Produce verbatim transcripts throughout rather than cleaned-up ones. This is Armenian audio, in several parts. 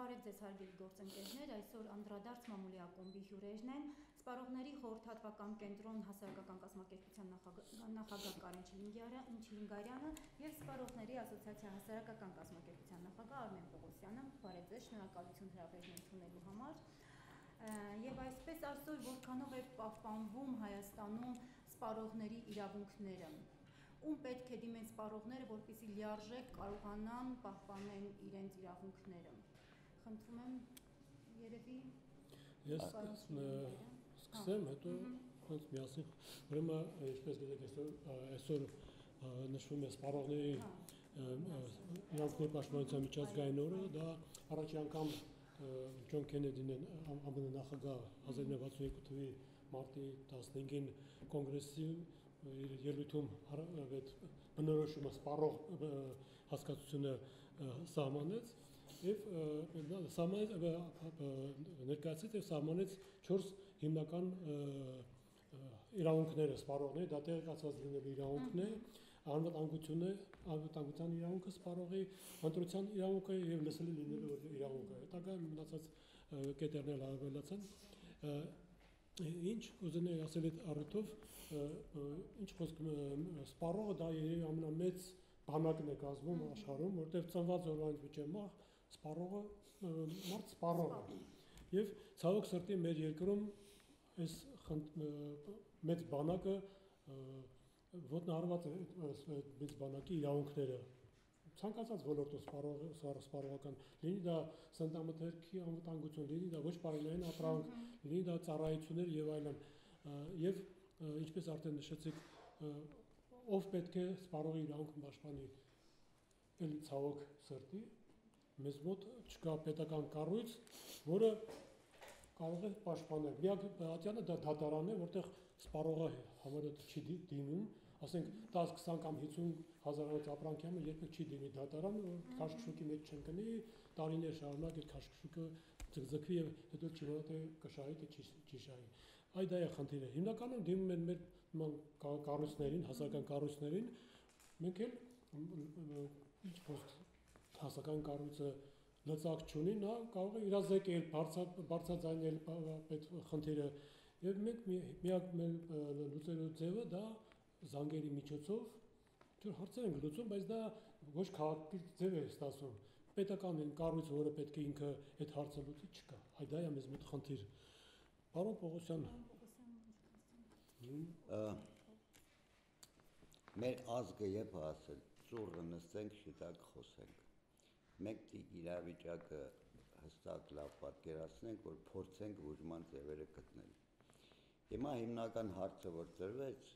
Բարև ձեզ հարգելի գործընկերներ, այսօր անդրադարձ մամուլի ակումբի հյուրերն են, սպառողների խորհրդատվական կենտրոն հասարակական կազմակերպության նախագահ Կարեն Չիլինգարյանը և սպառողների ասոցիացիա հասարակական կազմակերպության նախագահ Արմեն Պողոսյանը։ Բարև ձեզ, շնորհակալություն հրավերն ընդունելու համար։ Եվ այսպես այսօր որքանով է պահպանվում Հայաստանում սպառողների իրավունքները։ Ում պետք է դիմեն սպառողները, որպեսզի լիարժեք կարողանան պահպանել իրենց իրավունքները։ Խնդրում եմ, երևի Ես սկսեմ, հետո հենց միասին, ուրեմն ինչպես գիտեք, այսօր նշվում է սպառողների իրավունքների պաշտպանության միջազգային օրը, դա առաջին անգամ Ջոն Քենեդին ԱՄՆ նախագահ հազար իննսուն վաթսուն երկու թվականի մարտի տասնհինգին կոնգրեսի ելույթում բնորոշումը սպառող հասկացությունը սահմանեց եւ ներկայացրեց եւ սահմանեց չորս հիմնական իրավունքները սպառողների, դա տեղեկացված լինելու իրավունքն է, անվտանգությունը, անվտանգության իրավունքը սպառողի, ընտրության իրավունքը եւ լսելի լինելու իրավունքը։ Հետագա մնացած կետերն էլ ավելացան։ Ինչ կուզենայի ասել այդ առիթով, ինչ խոսք սպառողը դա երևի ամենամեծ բանակն է կազմում աշխարհում, որտեղ ծնված օրվանից մինչև մահ սպառողը մարդ սպառող է։ Եվ ցավոք սրտի մեր երկրում այս մեծ բանակը ոտնահարված է մեծ բանակի իրավունքները ցանկացած ոլորտով սպառողական, լինի դա սննդամթերքի անվտանգություն, լինի դա ոչ պարենային ապրանք, լինի դա ծառայություններ եւ այլն։ Եվ ինչպես արդեն նշեցիք, ով պետք է սպառողի իրավունքը պաշտպանի, էլի ցավոք սրտի, մեզ մոտ չկա պետական կառույց, որը կարող է պաշտպանել։ Միակ ատյանը դա դատարանն է, որտեղ սպառողը համարյա չի դիմում, ասենք տասը քսան կամ հինգ հազարանոց ապրանքյանը երբեք չի դիմի դատարան, որ քաշքշուկի մեջ չընկնի, տարիներ շարունակ այդ քաշքշուկը ձգձգվի եւ հետո չիմանա թե կշահի թե չի շահի։ Այ դա է խնդիրը։ Հիմնականում դիմում են մեր կառույցներին, հասարակական կառույցներին, մենք էլ ինչ խոսք հասարակական կառույցը լծակ չունի, նա կարող է իրազեկել, բարձրաձայնել այդ խնդիրը եւ մենք միակ մեր լուծելու ձևը դա զանգերի միջոցով ինչ-որ հարցեր ենք լուծում, բայց դա ոչ քաղաքական ձև է ստացվում։ Պետական կառույց, որը պետք է ինքը այդ հարցը լուծի, չկա։ Այ դա է մեզ մոտ խնդիր։ Պարոն Պողոսյան։ Մեր ազգը երբ ասել, ծուռը նստենք, շիտակ խոսենք։ Մենք իրավիճակը հստակ լավ պատկերացնենք, որ փորձենք բուժման ձևերը գտնել։ Հիմա հիմնական հարցը, որ ծրվեց,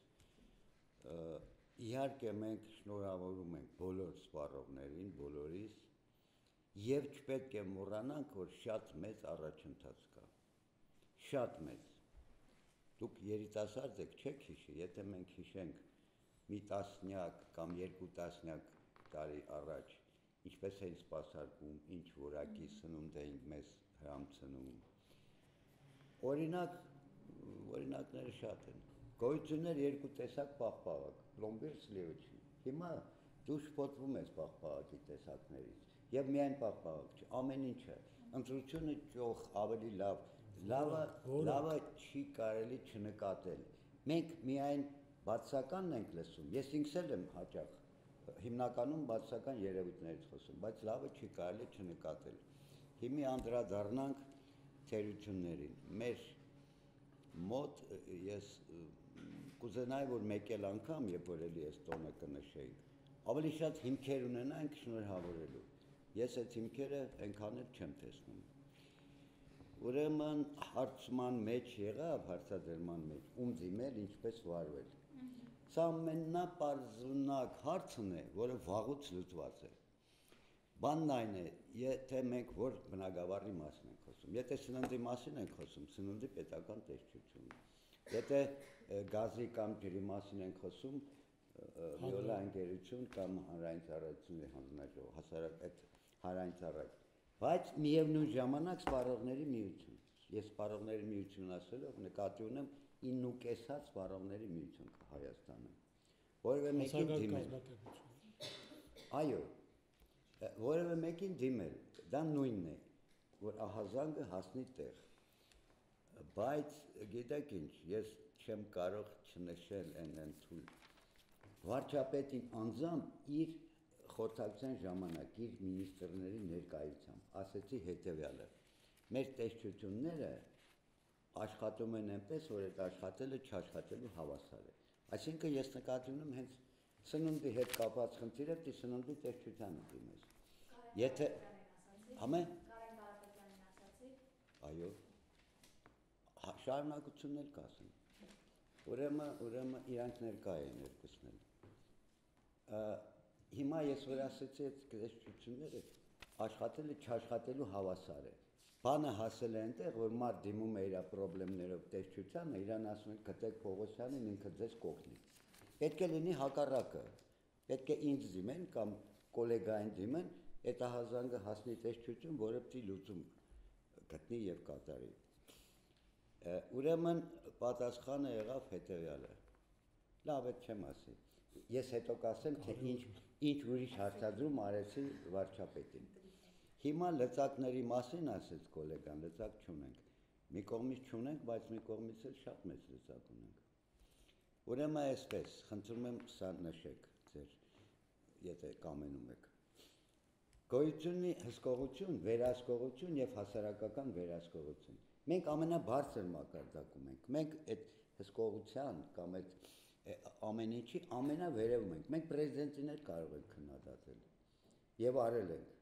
իհարկե մենք շնորհավորում ենք բոլոր սպառողներին, բոլորիս, եւ չպետք է մոռանանք, որ շատ մեծ առաջընթաց կա։ Շատ մեծ։ Դուք երիտասարդ եք, չեք հիշի, եթե մենք հիշենք մի տասնյակ կամ երկու տասնյակ տարի առաջ, ինչպես էին սպասարկում, ինչ որակի սնունդ էինք մեզ հրամցնում։ Օրինակ, օրինակները շատ են։ Գոյություններ երկու տեսակ պաղպաղակ, պլոմբիր, սլիվիչի։ Հիմա դու շփոթվում ես պաղպաղակի տեսակներից, եւ միայն պաղպաղակ չէ, ամեն ինչը, ընտրությունը ճոխ ավելի լավ, լավը, լավը չի կարելի չնկատել։ Մենք միայն բացականն ենք լսում, ես ինքս էլ եմ հաճախ հիմնականում բացական երևույթներից խոսում, բայց լավը չի կարելի չնկատել։ Հիմի անդրադառնանք թերություններին։ Մեր մոտ ես կուզենայի, որ մեկ էլ անգամ, երբ որ էլի այս տոնը կնշեինք, ավելի շատ հիմքեր ունենանք շնորհավորելու։ Ես այդ հիմքերը այնքան էլ չեմ տեսնում։ Ուրեմն հարցման մեջ եղավ, հարցադրման մեջ, ում դիմել, ինչպես վարվել։ Սա ամենապարզունակ հարցն է, որը վաղուց լուծված է։ Բանն այն է, եթե մենք որ բնագավառի մասին ենք խոսում, եթե սննդի մասին ենք խոսում, սննդի պետական տեսչություն, եթե գազի կամ ջրի մասին ենք խոսում, Վիոլա ընկերություն կամ հանրային ծառայությունների հանձնաժողով, հասարակ այդ հանրային ծառայություն, բայց միևնույն ժամանակ սպառողների միություն։ Ես սպառողների միություն ասելով նկատի ունեմ իննուկեսած սպառողների միություն Հայաստանում, որևէ մեկին դիմել։ Այո, որևէ մեկին դիմել, դա նույնն է։ որ ահազանգը հասնի տեղ։ Բայց գիտեք ինչ, ես չեմ կարող չնշել այն թույլ վարչապետին անձամբ իր խորհրդակցության ժամանակ իր մինիստրների ներկայությամբ ասեցի հետևյալը. մեր տեսչությունները աշխատում են այնպես, որ այդ աշխատելը չաշխատելու հավասար է։ Այսինքն ես նկատի ունեմ հենց սնունդի հետ կապված խնդիրը, դի սնունդի տեսչությանը դիմես։ Եթե համե այո շարունակությունն էլ կասեմ։ Ուրեմն, ուրեմն իրանք ներկա են երկուսն էլ։ Հիմա ես որ ասեցի այդ տեսչությունները աշխատելը չաշխատելու հավասար է։ Բանը հասել է այնտեղ, որ մարդ դիմում է իր խնդիրներով տեսչությանը, իրան ասում են գտեք Պողոսյանին, ինքը ձեզ կօգնի։ Պետք է լինի հակառակը։ Պետք է ինձ դիմեն կամ գոլեգային դիմեն, այդ ահազանգը հասնի տեսչություն, որը պիտի լուծում գտնի եւ կատարի։ Ուրեմն պատասխանը եղավ հետեւյալը։ Լավ է չեմ ասի։ Ես հետո կասեմ, թե ինչ ինչ ուրիշ հարցադրում արեցի վարչապետին։ Հիմա լծակների մասին ասեց գոլեգան, լծակ չունենք։ Մի կողմից չունենք, բայց մի կողմից էլ շատ մեծ լծակ ունենք։ Ուրեմն այսպես, խնդրում եմ սա նշեք ձեր, եթե կամենում եք։ Գոյությունի հսկողություն, վերահսկողություն եւ հասարակական վերահսկողություն։ Մենք ամենաբարձր մակարդակում ենք։ Մենք այդ հսկողության կամ այդ ամեն ինչի ամենավերևում ենք։ Մենք պրեզիդենտիներ կարող ենք քննադատել եւ արել ենք։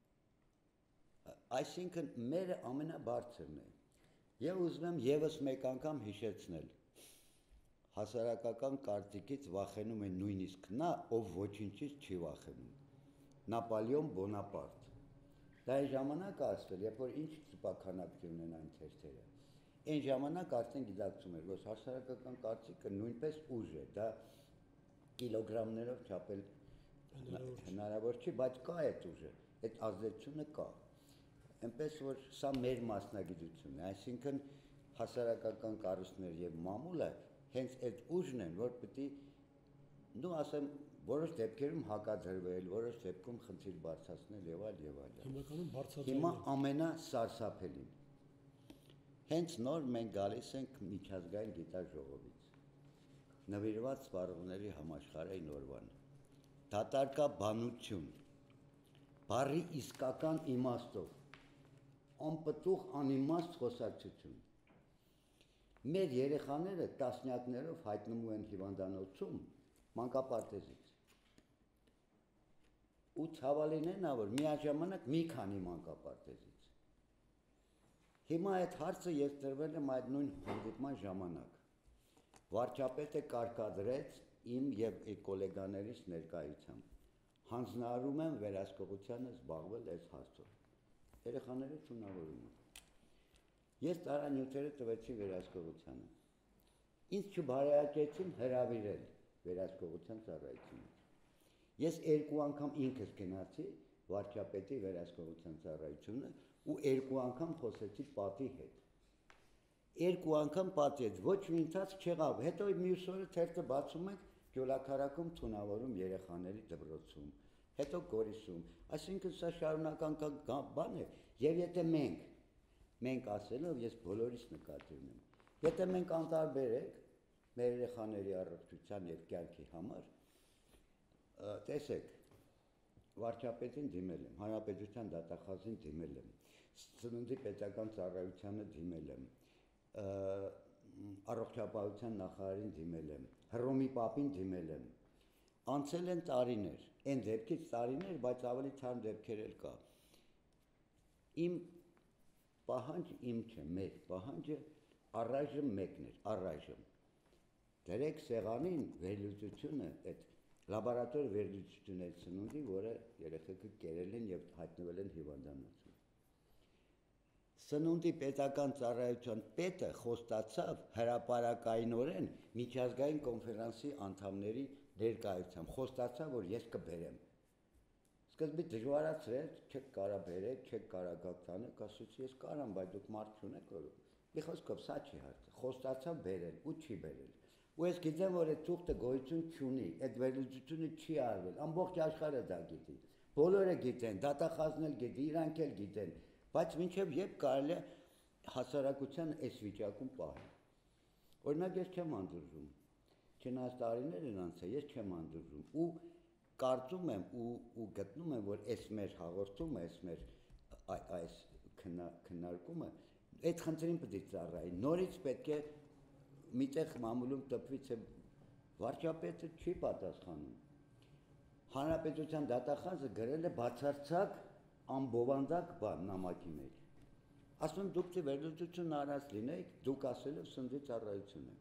Այսինքն մերը ամենաբարձրն է։ Եվ ուզում եմ եւս մեկ անգամ հիշեցնել։ Հասարակական կարծիքից վախենում է նույնիսկ նա, ով ոչինչից չի վախենում։ Նապոլեոն Բոնապարտ։ Դա այն ժամանակ ասվել, երբ որ ինչ ծպականակի ունեն այն թերթերը։ Այն ժամանակ արդեն գիտակցում էր, որ հասարակական կարծիքը նույնպես ուժ է, դա կիլոգրամներով չափել հնարավոր չի, բայց կա այդ ուժը, այդ ազդեցությունը կա։ Այնպես որ սա մեր մասնագիտությունն է, այսինքն հասարակական կառույցներ եւ մամուլը հենց այդ ուժն են, որ պիտի դու ասեմ որոշ դեպքերում հակադրվել, որոշ դեպքում խնդիր բարձրացնել եւ այլ եւ այլ։ Հիմնականում բարձրացնել։ Հիմա ամենասարսափելին։ Հենց նոր մենք գալիս ենք միջազգային գիտաժողովից։ Նվիրված սպառողների համաշխարհային օրվան։ Դատարկաբանություն։ Բարի իսկական իմաստով։ Անպտուղ անիմաստ խոսակցություն։ Մեր երեխաները տասնյակներով հայտնվում են հիվանդանոցում մանկապարտեզից։ Ու ցավալին է նա, որ միաժամանակ մի քանի մանկապարտեզից։ Հիմա այդ հարցը ես դրվել եմ այդ նույն հանդիպման ժամանակ։ Վարչապետը կարկադրեց իմ եւ այդ գոլեգաներիս ներկայությամբ։ Հանձնարարում եմ վերահսկողությանը զբաղվել այս հարցով։ Երեխաները ճանաչում են։ Ես տարանյութերը տվեցի վերահսկողությանը։ Ինձ չբարայակեցին հրավիրել վերահսկողության ծառայությունը։ Ես երկու անգամ ինքս գնացի վարչապետի վերահսկողության ծառայությունը ու երկու անգամ խոսեցի պատի հետ։ Երկու անգամ պատի հետ, ոչ մի ընթացք չեղավ։ Հետո մյուս օրը թերթը բացում ենք Գյուլաքարակում թունավորում երեխաների դպրոցում, հետո Գորիսում։ Այսինքն սա շարունակական բան է, եւ եթե մենք մենք ասելով ես բոլորիս նկատի ունեմ։ Եթե մենք անտարբեր ենք մեր երեխաների առողջության եւ կյանքի համար, տեսեք, վարչապետին դիմել եմ, հանրապետության դատախազին դիմել եմ, սննդի պետական ծառայությանը դիմել եմ, առողջապահության նախարարին դիմել եմ, Հռոմի պապին դիմել եմ։ Անցել են տարիներ, այն դեպքից տարիներ, բայց ավելի թարմ դեպքեր էլ կա։ Իմ պահանջ իմ չէ, մեր պահանջը առայժմ մեկն էր, առայժմ։ Դրեք սեղանին վերլուծությունը, այդ լաբորատոր վերլուծությունը այդ սնունդի, որը երեխեքը կերել են եւ հայտնվել են հիվանդանոցում։ Սնունդի պետական ծառայության պետը խոստացավ հրապարակայինորեն միջազգային կոնֆերանսի անդամների ներկայությամբ, խոստացավ, որ ես կբերեմ։ Սկզբի դժվարացրեց, չեք կարա բերեք, չեք կարա գաք տանեք, ասեցի ես կարամ, բայց դուք մարդ չունեք, որ մի խոսքով սա չի հարցը, խոստացավ բերել ու չի բերել։ Ու ես գիտեմ, որ այդ թուղթը գոյություն չունի, այդ վերլուծությունը չի արվել, ամբողջ աշխարհը դա գիտի։ Բոլորը գիտեն, դատախազն էլ գիտի, իրանք էլ գիտեն, Բայց մինչև երբ կարելի է հասարակության այս վիճակում պահել։ Օրինակ ես չեմ անդուրժում, չնայած տարիներ են անցել, ես չեմ անդուրժում ու կարծում եմ ու ու գտնում եմ, որ այս մեր հաղորդումը, այս մեր այս քննարկումը այդ խնդրին պետք է ծառայի։ Նորից պետք է միտեղ մամուլում տպվի, թե վարչապետը չի պատասխանում։ Հանրապետության դատախազը գրել է բացարձակ անբովանդակ բան նամակի մեջ։ Ասում եմ դուք վերլուծություն արած լինեիք, դուք ասել եք սննդի ծառայությունը։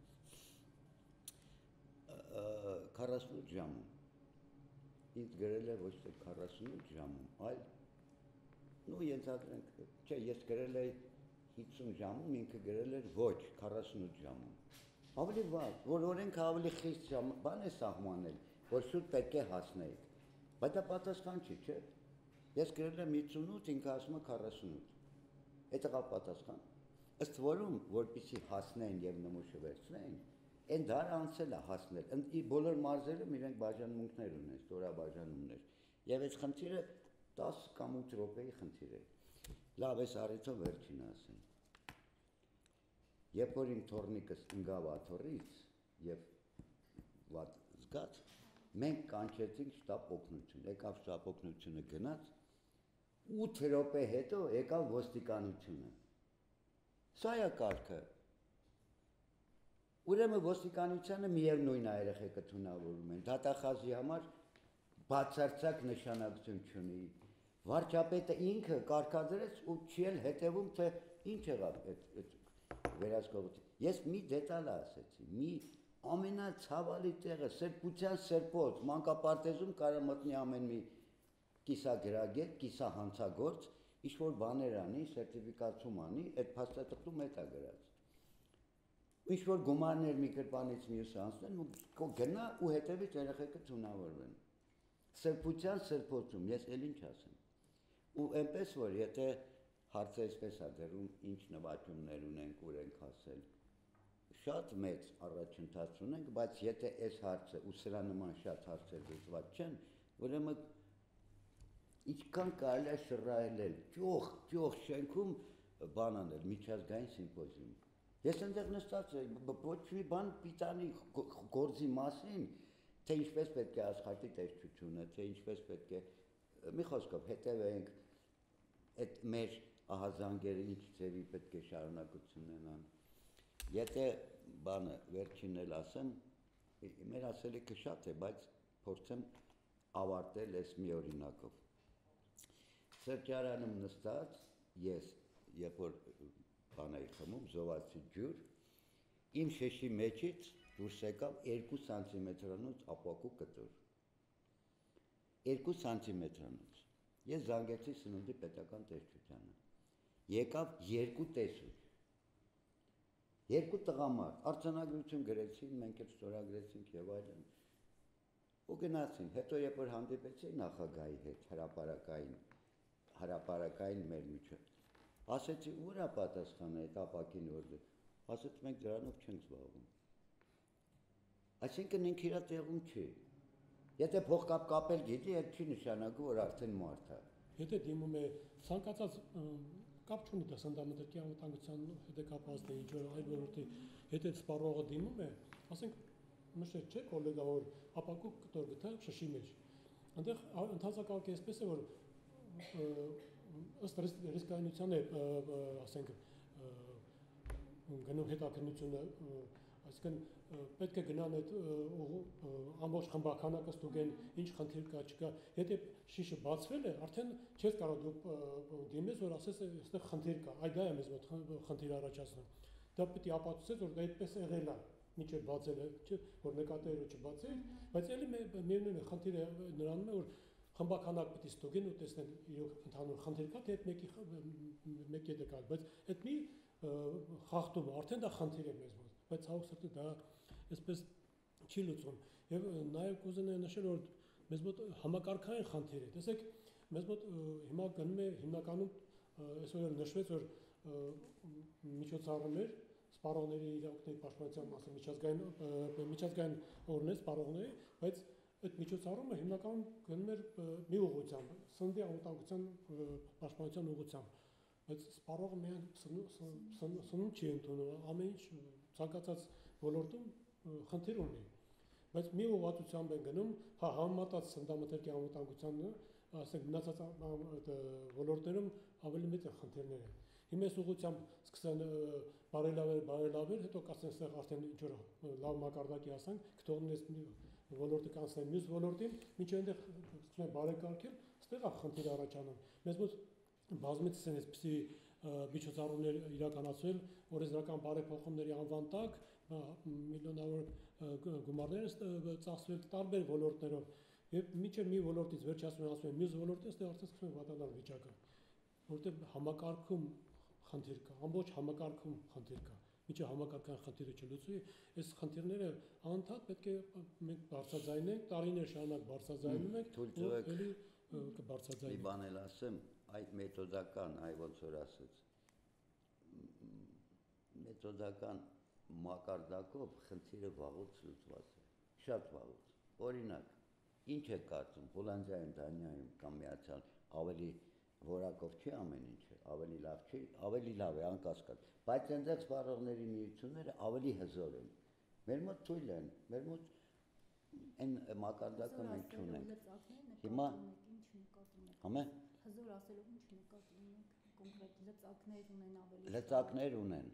քառասունութ ժամում։ Ինձ գրել է ոչ թե քառասունութ ժամում, այլ նու ենթադրենք, չէ, ես գրել էի հիսուն ժամում, ինքը գրել էր ոչ քառասունութ ժամում։ Ավելի վաղ, որ օրենքը ավելի խիստ ժամ, բան է սահմանել, որ շուտ պետք է հասնեիք։ Բայց դա պատասխան չի, չէ։ Ես գրել եմ հիսունութ, ինքը ասում է քառասունութ։ Այդ է պատասխան։ Ըստ որում, որպեսզի հասնեն եւ նմուշը վերցնեն, այն դարը անցել է հասնել։ Ի բոլոր մարզերում իրենք բաժանմունքներ ունեն, ստորաբաժանումներ։ Եվ այս խնդիրը տաս կամ ութ րոպեի խնդիր է։ Լավ, այս առիթով վերջին ասեմ։ Երբ որ իմ թորնիկս ընկավ աթոռից եւ վատ զգաց, մենք կանչեցինք շտաբ օգնություն։ Եկավ շտաբ օգնությունը գնաց, ութ րոպե հետո եկավ ոստիկանությունը։ Սա է կարգը։ Ուրեմն ոստիկանությանը միևնույն է երեխեքը թունավորում են։ Դատախազի համար բացարձակ նշանակություն չունի։ Վարչապետը ինքը կարգադրեց ու չի էլ հետևում, թե ինչ եղավ այդ վերահսկողություն։ Ես մի դետալ ասեցի, մի ամենացավալի տեղը, սրբության սրբոց, մանկապարտեզում կարող մտնի ամեն մի կիսագրագետ, կիսահանցագործ, ինչ-որ բաներ անի, սերտիֆիկացում անի, այդ փաստաթղթում էդ է գրած։ Ինչ-որ գումարներ մի կրպանից մյուսը անցնեն, ու գնա ու հետևից երեխեքը թունավորվեն։ Սրբության սրբոցում, ես էլ ինչ ասեմ։ Ու այնպես որ եթե հարցը այսպես է դերում, ինչ նվաճումներ ունենք, ուր ենք հասել։ Շատ մեծ առաջընթաց ունենք, բայց եթե այս հարցը ու սրա նման շատ հարցեր լուծված չեն, ուրեմն ինչքան կարելի է շռայլել, ճոխ, ճոխ շենքում բան անել, միջազգային սիմպոզիում։ Ես այնտեղ նստած եմ, ոչ մի բան պիտանի գործի մասին, թե ինչպես պետք է աշխատի տեսչությունը, թե ինչպես պետք է, մի խոսքով հետևենք այդ մեր ահազանգերը ինչ ձևի պետք է շարունակություն ունենան։ Եթե բանը վերջին էլ ասեմ, մեր ասելիքը շատ է, բայց փորձեմ ավարտել այս մի օրինակով։ Սրճարանում նստած ես, երբ որ բան էի խմում, զովացի ջուր, իմ շեշի մեջից դուրս եկավ երկու սանտիմետրանոց ապակու կտոր։ երկու սանտիմետրանոց։ Ես զանգեցի սննդի պետական տեսչությանը։ Եկավ երկու տեսուչ։ Երկու տղամարդ, արձանագրություն գրեցին, մենք էլ ստորագրեցինք եւ այլն։ Ու գնացին, հետո երբ որ հանդիպեցի նախագահի հետ հրապարակային, հրապարակային մեր միջով, ասեցի ուր է պատասխանը այդ ապակին որ, ասեց մենք դրանով չենք զբաղվում։ Այսինքն ինքը իր տեղում չի։ Եթե փողկապ կապել գիտի, այդ չի նշանակում, որ արդեն մարդ է։ Եթե դիմում է ցանկացած կապ չունի դա սննդամթերքի անվտանգության հետ կապված թե ինչ որ այլ ոլորտի հետ այդ սպառողը դիմում է, ասենք մշտ չէ գոլեգա որ ապակու կտոր գտա շշի մեջ։ Այնտեղ ընդհանրակարգ էսպես է որ ըստ ռիսկայնության է, ասենք գնում հետաքննությունը, այսինքն պետք է գնան այդ ամբողջ խմբականակը ստուգեն, ինչ խնդիր կա, չկա։ Եթե շիշը բացվել է, արդեն չես կարող դու դիմես, որ ասես այստեղ խնդիր կա, այ դա է մեզ մոտ խնդիր առաջացնում։ Դա պետք է ապացուցես, որ դա այդպես եղել է, մինչև բացել է, չէ, որ նկատել ու չբացել, բայց էլի միևնույն է, խնդիրը նրանում է, որ խմբականակ պետք է ստուգեն ու տեսնեն իրոք ընդհանուր խնդիր կա, թե այդ մեկի մեկի հետ կա, բայց այդ մի խախտումը, արդեն դա խնդիր է մեզ մոտ, բայց ցավոք սրտի դա այսպես չի լուծում։ Եվ նաև կուզենայի նշել, որ մեզ մոտ համակարգային խնդիր է։ Տեսեք, մեզ մոտ հիմա գնում է հիմնականում այսօր նշվեց, որ միջոցառումներ սպառողների իրավունքների պաշտպանության մասին միջազգային միջազգային օրն է սպառողների, բայց այդ միջոցառումը հիմնականում գնում էր մի ուղղությամբ, սննդի անվտանգության պաշտպանության ուղղությամբ։ բայց սպառողը միայն սնունդ չի ընդունում, ամեն ինչ ցանկացած ոլորտում խնդիր ունի։ Բայց մի ուղղվածությամբ են գնում, հա համեմատած սննդամթերքի անվտանգությանը, ասենք մնացած ոլորտներում ավելի մեծ են խնդիրները։ Հիմա այս ուղղությամբ սկսեն բարելավել, բարելավել, հետո կասեն ստեղ արդեն ինչ որ լավ մակարդակի հասանք, կթողնես ոլորտը կանցնեն մյուս ոլորտին, մինչև այնտեղ սկսում են բարեկարգել, ստեղ է խնդիր առաջանում։ Մեզ մոտ բազմիցս են այսպիսի միջոցառումներ իրականացվել, օրենսդրական բարեփոխումների անվան տակ միլիոնավոր գումարներ են ծախսվել տարբեր ոլորտներով, եւ մինչև մի ոլորտից վերջացնում են ասում են մյուս ոլորտից, այստեղ արդեն սկսում է վատանալ վիճակը, որտեղ համակարգում խնդիր կա, ամբողջ համակարգում խնդիր կա։ Մինչև համակարգային խնդիրը չլուծվի, այս խնդիրները անընդհատ պետք է մենք բարձրաձայնենք, տարիներ շարունակ բարձրաձայնում ենք, ու էլի կբարձրաձայնենք։ Մի բան էլ ասեմ, այդ մեթոդական, այ ոնց որ ասեց, մեթոդական մակարդակով խնդիրը վաղուց լուծված է, շատ վաղուց։ Օրինակ, ինչ է կարծում, Հոլանդիայում, Դանիայում կամ Միացյալ ավելի որակով չի ամեն ինչը, ավելի լավ չի, ավելի լավ է անկասկած, բայց այնտեղ սպառողների միությունները ավելի հզոր են։ Մեր մոտ թույլ են, մեր մոտ այն մակարդակը մենք չունենք։ Հիմա համե հզոր ասելով ինչ նկատի ունենք, կոնկրետ լծակներ ունեն ավելի։ Լծակներ ունեն։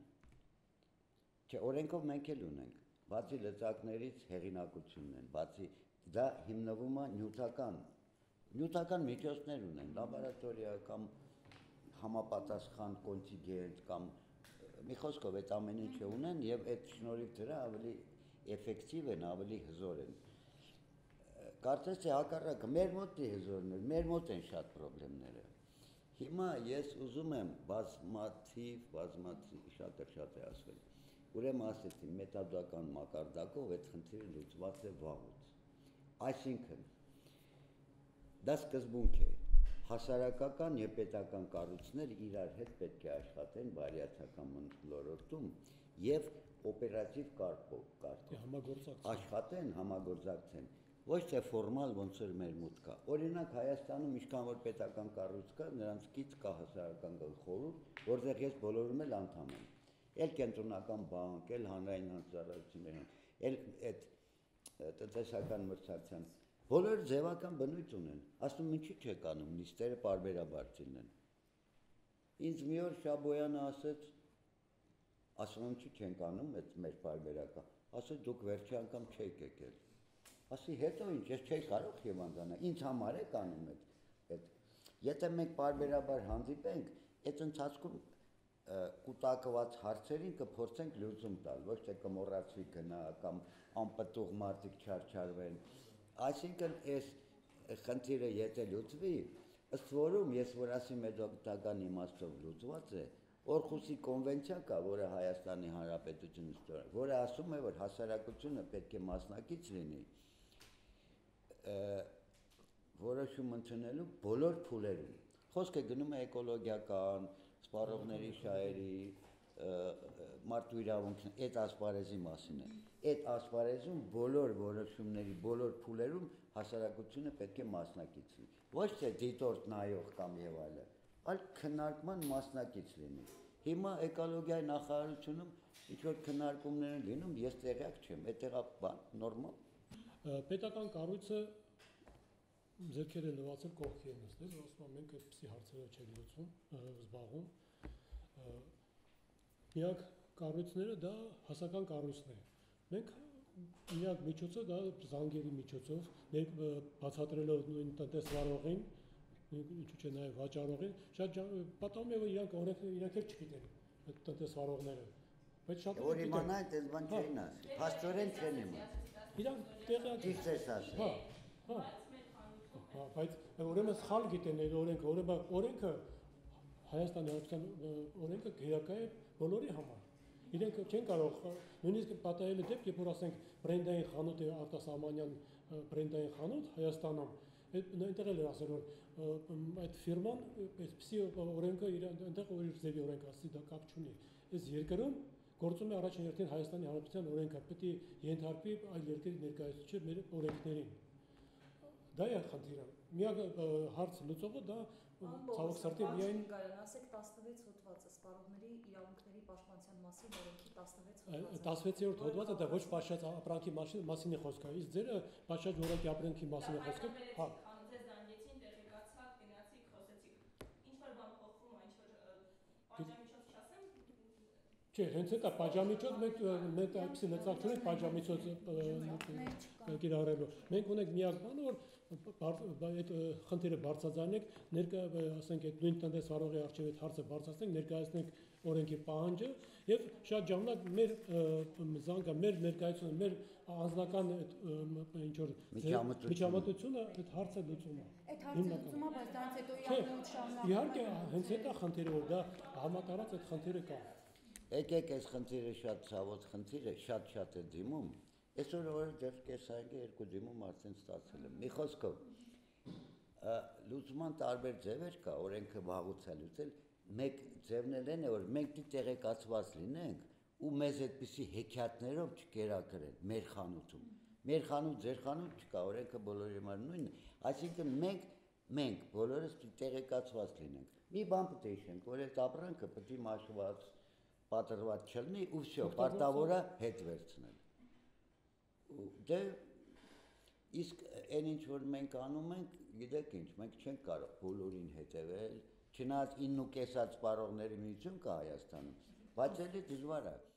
Չէ, օրենքով մենք էլ ունենք, բացի լծակներից հեղինակությունն են, բացի դա հիմնվում է նյութական, նյութական միջոցներ ունեն, լաբորատորիա կամ համապատասխան կոնտինգենտ կամ մի խոսքով այդ ամեն ինչը ունեն եւ այդ շնորհիվ դրա ավելի էֆեկտիվ են, ավելի հզոր են։ Կարծես թե հակառակը մեր մոտ է հզորներ, մեր մոտ են շատ խնդիրները։ Հիմա ես ուզում եմ բազմաթիվ, բազմաթիվ շատ շատ է ասվել։ Ուրեմն ասեցի մեթոդական մակարդակով այդ խնդիրը լուծված է վաղուց։ Այսինքն դա սկզբունք է։ Հասարակական եւ պետական կառույցները իրար հետ պետք է աշխատեն բարիացական ոլորտում եւ օպերատիվ կարգով աշխատեն, համագործակցեն, ոչ թե ֆորմալ ոնց որ մեր մոտ կա։ Օրինակ Հայաստանում ինչքան որ պետական կառույց կա, նրանցից կա հասարակական խորհուրդ, որտեղ ես բոլորում էլ անդամ եմ։ Էլ կենտրոնական բանկ, էլ հանրային հանձնարարություններ, էլ այդ տնտեսական մրցակցության բոլորը ձևական բնույթ ունեն, ասում ինչի չեք անում, նիստերը պարբերաբար լինեն։ Ինձ մի օր Շաբոյանը ասեց, ասում ինչի չենք անում այդ մեր պարբերական, ասեց դուք վերջի անգամ չեք եկել։ Ասի հետո ինչ, ես չէի կարող հիվանդանալ, ինձ համար եք անում այդ։ Եթե մենք պարբերաբար հանդիպենք, այդ ընթացքում կուտակված հարցերին կփորձենք լուծում տալ, ոչ թե կմոռացվի գնա կամ անպտուղ մարդիկ չարչարվեն։ Այսինքն այս խնդիրը եթե լուծվի, ըստ որում ես որ ասի մեթոդական իմաստով լուծված է, Օրխուսի կոնվենցիա կա, որը Հայաստանի Հանրապետությունն ստորագրել, որը ասում է, որ հասարակությունը պետք է մասնակից լինի որոշում ընդունելու բոլոր փուլերում։ Խոսքը գնում է էկոլոգիական, սպառողների շահերի, մարդու իրավունքների, այդ ասպարեզի մասին է։ Այդ ասպարեզում բոլոր որոշումների, բոլոր փուլերում հասարակությունը պետք է մասնակից լինի։ Ոչ թե դիտորդ նայող կամ եւ այլն, այլ քննարկման մասնակից լինի։ Հիմա էկոլոգիայի նախարարությունում ինչ որ քննարկումներ են լինում, ես տեղյակ չեմ, այդտեղ բան նորմալ։ Պետական կառույցը ձեռքերը լվացել կողքի են նստել, ասում եմ մենք այդպիսի հարցերով չենք լուծում, զբաղվում։ Միակ կառույցները դա հասարակական կառույցներ են։ Մենք միակ միջոցը դա զանգերի միջոցով, մենք բացատրելով նույն տնտեսվարողին, ինչու՞ չէ նաև վաճառողին, շատ պատահում է որ իրանք օրենքը իրանք էլ չգիտեն, այդ տնտեսվարողները, բայց շատ որ իմանան այդպես բան չէին ասի, փաստորեն չեն իմացել։ Իրանք տեղյակ ճիշտ ես ասում։ Հա, հա։ Հա, բայց ուրեմն սխալ գիտեն այդ օրենքը, ուրեմն օրենքը Հայաստանի Հանրապետության օրենքը գերակա է բոլորի համար։ Իրենք չեն կարող նույնիսկ պատահել է դեպք, երբ որ ասենք բրենդային խանութ է արտասահմանյան բրենդային խանութ Հայաստանում, այնտեղ էլ ասել որ այդ ֆիրման այսպեսի օրենքը իր այնտեղ որ իր ձևի օրենք ասի դա կապ չունի։ Այս երկրում գործում է առաջին հերթին Հայաստանի Հանրապետության օրենքը, պետք է ենթարկվի այլ երկրի ներկայացուցիչ մեր օրենքներին։ Դա է խնդիրը։ Միակ հարց լուծողը դա ցավոք սրտի միայն ասեք տասնվեց հոդվածը սպառողների իրավունքների պաշտպանության մասին օրենքի տասնվեց հոդվածը։ տասնվեցերորդ հոդվածը դա ոչ պաշտած ապրանքի մասին է խոսքը, իսկ ձերը պաշտած որակի ապրանքի մասին է խոսքը։ Հա։ Ձեզ զանգեցին, տեղեկացաք, գնացիք, խոսեցիք։ Ինչ որ բան փոխվում է, ինչ որ պատժամիջոց չասեմ։ Չէ, հենց այդ է պատժամիջոց մենք մենք այդպեսի լծակ չունենք պատժամիջոց կիրառելու։ Մենք ունենք միակ բանը, որ այդ խնդիրը բարձրացնենք, ներկա ասենք այդ նույն տնտեսվարողի առջև այդ հարցը բարձրացնենք, ներկայացնենք օրենքի պահանջը եւ շատ ժամանակ մեր զանգը, մեր ներկայությունը, մեր անձնական ինչ որ միջամտությունը այդ հարցը լուծում է։ Այդ հարցը լուծում է, բայց դրանից հետո իրավունք շարունակվում է։ Իհարկե, հենց այդ է խնդիրը, որ դա համատարած այդ խնդիրը կա։ Եկեք այս խնդիրը շատ ցավոտ խնդիր է, շատ-շատ է դիմում։ Այսօր օրը դեռ կեսայինը երկու դիմում արդեն ստացել եմ։ Մի խոսքով, լուծման տարբեր ձևեր կա, օրենքը վաղուց է լուծել, մեկ ձևն են է, որ մենք դի տեղեկացված լինենք ու մեզ այդպիսի հեքիաթներով չկերակրեն մեր խանութում։ Մեր խանութ, ձեր խանութ չկա, օրենքը բոլորի համար նույնն է, այսինքն մենք մենք բոլորս տեղեկացված լինենք։ Մի բան պետք է հիշենք, որ այդ ապրանքը պետք է մաշված, պատրված չլինի ու վсё, պարտավոր է հետ վերցնել։ Դե իսկ այն ինչ որ մենք անում ենք, գիտեք ինչ, մենք չենք կարող բոլորին հետևել, չնայած ինը ու կես հատ սպառողների միություն կա Հայաստանում, բայց էլի դժվար է։